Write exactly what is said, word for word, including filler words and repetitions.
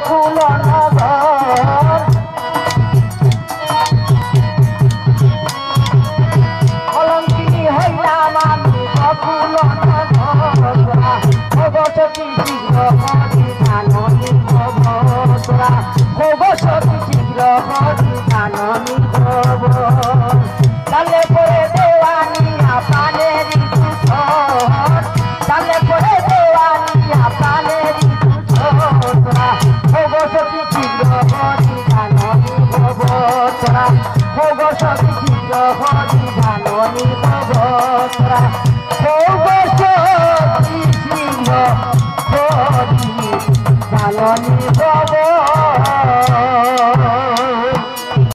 বকুল নগর কলঙ্কিনী হইলাম আমি বকুল নগর ভগবতী শীঘ্র হরি জাননী ভব তোরা ভগবতী শীঘ্র হরি জাননী ভব চালে পরে দেওয়ানিয়া পানেরি দুধর চালে পরে দেওয়ানিয়া পানেরি দুধর তোরা ভগবতী শীঘ্র হরি জাননী ভব তোরা ভগবতী শীঘ্র হরি জাননী ভব তোরা